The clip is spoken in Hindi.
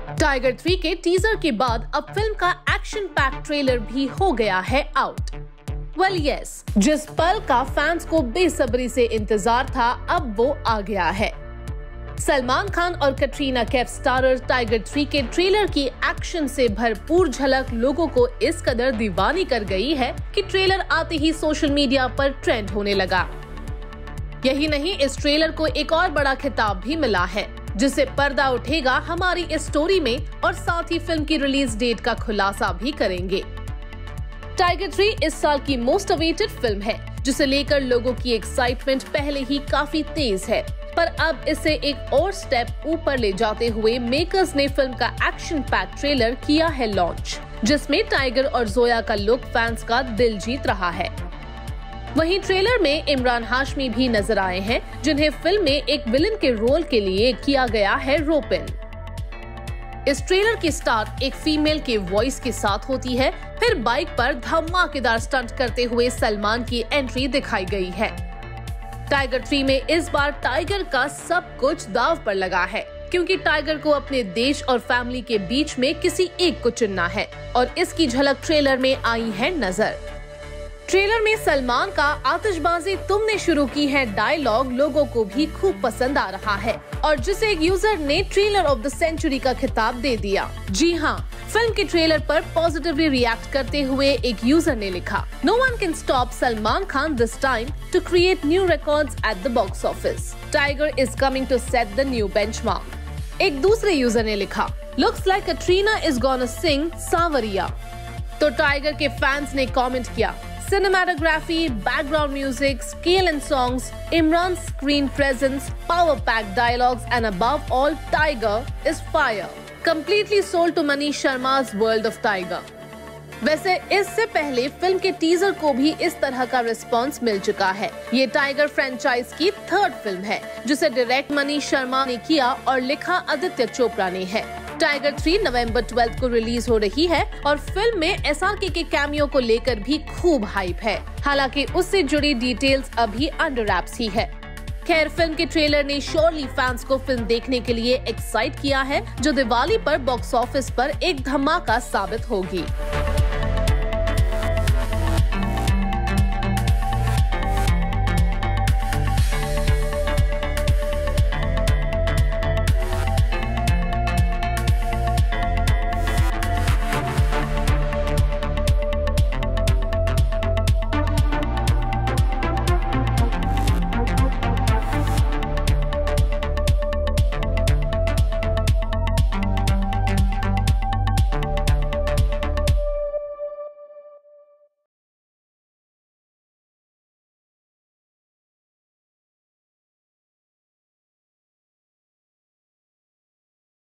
टाइगर 3 के टीजर के बाद अब फिल्म का एक्शन पैक ट्रेलर भी हो गया है आउट। वेल यस, जिस पल का फैंस को बेसब्री से इंतजार था अब वो आ गया है। सलमान खान और कटरीना कैफ स्टारर टाइगर 3 के ट्रेलर की एक्शन से भरपूर झलक लोगों को इस कदर दीवानी कर गई है कि ट्रेलर आते ही सोशल मीडिया पर ट्रेंड होने लगा। यही नहीं, इस ट्रेलर को एक और बड़ा खिताब भी मिला है, जिससे पर्दा उठेगा हमारी इस स्टोरी में और साथ ही फिल्म की रिलीज डेट का खुलासा भी करेंगे। टाइगर 3 इस साल की मोस्ट अवेटेड फिल्म है, जिसे लेकर लोगों की एक्साइटमेंट पहले ही काफी तेज है, पर अब इसे एक और स्टेप ऊपर ले जाते हुए मेकर्स ने फिल्म का एक्शन पैक ट्रेलर किया है लॉन्च, जिसमें टाइगर और जोया का लुक फैंस का दिल जीत रहा है। वहीं ट्रेलर में इमरान हाशमी भी नजर आए हैं, जिन्हें फिल्म में एक विलन के रोल के लिए किया गया है रोप इन। इस ट्रेलर की स्टार्ट एक फीमेल के वॉइस के साथ होती है, फिर बाइक पर धमाकेदार स्टंट करते हुए सलमान की एंट्री दिखाई गई है। टाइगर 3 में इस बार टाइगर का सब कुछ दांव पर लगा है, क्योंकि टाइगर को अपने देश और फैमिली के बीच में किसी एक को चुनना है और इसकी झलक ट्रेलर में आई है नजर। ट्रेलर में सलमान का आतिशबाजी तुमने शुरू की है डायलॉग लोगों को भी खूब पसंद आ रहा है और जिसे एक यूजर ने ट्रेलर ऑफ द सेंचुरी का खिताब दे दिया। जी हाँ, फिल्म के ट्रेलर पर पॉजिटिवली रिएक्ट करते हुए एक यूजर ने लिखा, "No one can stop Salman Khan this time to create new records at the box office. Tiger is coming to set the new benchmark." एक दूसरे यूजर ने लिखा, "Looks like Katrina is gonna sing Saawariya." तो टाइगर के फैंस ने कमेंट किया, "Cinematography, background music, scale and songs, Imran's screen presence, power-packed dialogues, and above all, Tiger is fire. Completely sold to Manish Sharma's world of Tiger." वैसे इससे पहले फिल्म के टीजर को भी इस तरह का रिस्पांस मिल चुका है। ये टाइगर फ्रेंचाइज की थर्ड फिल्म है, जिसे डायरेक्ट मनीष शर्मा ने किया और लिखा आदित्य चोपड़ा ने है। टाइगर 3 नवंबर 12 को रिलीज हो रही है और फिल्म में एसआरके के कैमियो को लेकर भी खूब हाइप है। हालांकि उससे जुड़ी डिटेल्स अभी अंडर रैप्स ही है। खैर, फिल्म के ट्रेलर ने श्योरली फैंस को फिल्म देखने के लिए एक्साइट किया है, जो दिवाली पर बॉक्स ऑफिस पर एक धमाका साबित होगी।